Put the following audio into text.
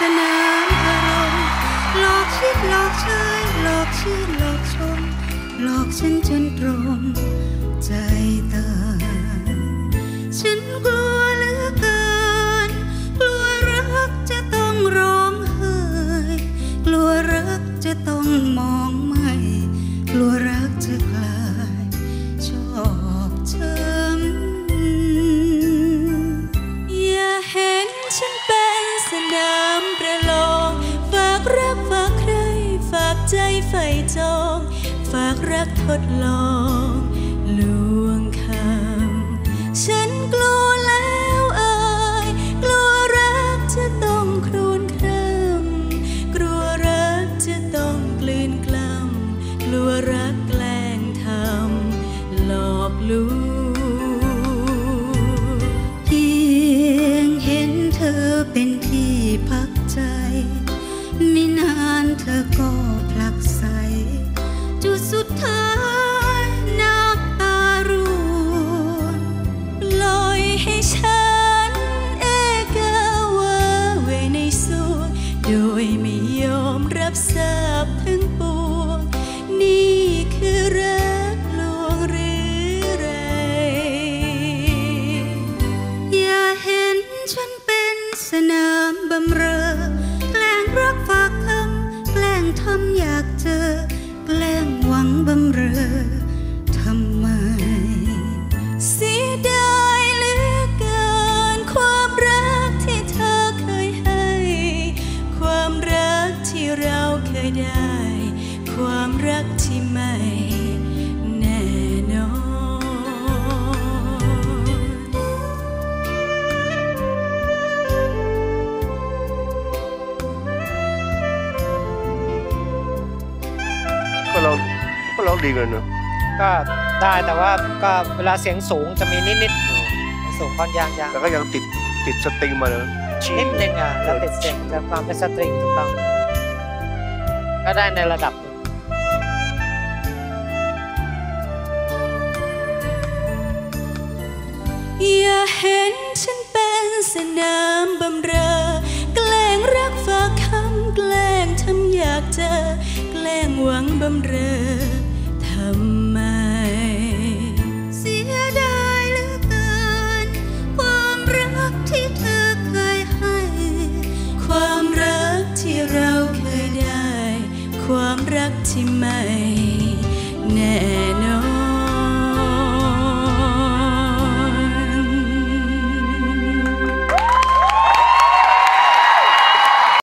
นามอารมณ์หลอกคิดหลอกเชยหลอกชื่นหลอกชมหลอกฉันจนตรมใจตายฉันกลัวเหลือเกินกลัวรักจะต้องร้องไห้กลัวรักจะต้องมองไม่กลัวรักจะกลายชอกช้ำอย่าเห็นฉันเป็นสนามประลองฝากรักฝากใครฝากใจใฝ่จองฝากรักทดลองลวงคำฉันกลัวแล้วเอ่ยกลัวรักจะต้องครวญคร่ำกลัวรักจะต้องกลืนกล้ำกลัวรักแกล้งทำหลอกลวงเพียงเห็นเธอเป็นที่พักใจไม่นานเธอก็ผลักใสจุดสุดท้ายน้ำตาร่วงปล่อยให้ฉันเอกาวาเวในสวงโดยไม่ยอมรับทราบทั้งปวงนี่คือรักลวงหรือไรอย่าเห็นฉันเป็นสนามบำเรอแกล้งรักฝากคำแกล้งทำอยากเจอแกล้งหวังบำเรอทำไมเสียดายเหลือเกินความรักที่เธอเคยให้ความรักที่เราเคยได้ความรักที่ไม่แน่นอนก็ร้องดีกันเนอะก็ได้แต่ว่าก็เวลาเสียงสูงจะมีนิดๆสูงค่อนยางแต่ก็ยังติดสตริงมาเลยนิดนึงแล้วติดเสียงจะความเป็นสตริงถูกต้องก็ได้ในระดับอย่าเห็นฉันเป็นสนามบำเรอแกล้งรักฝากคำแกล้งทำอยากเจอแกล้งหวังบำเรอทำไมเสียดายเหลือเกินความรักที่เธอเคยให้ความรักที่เราเคยได้ความรักที่ไม่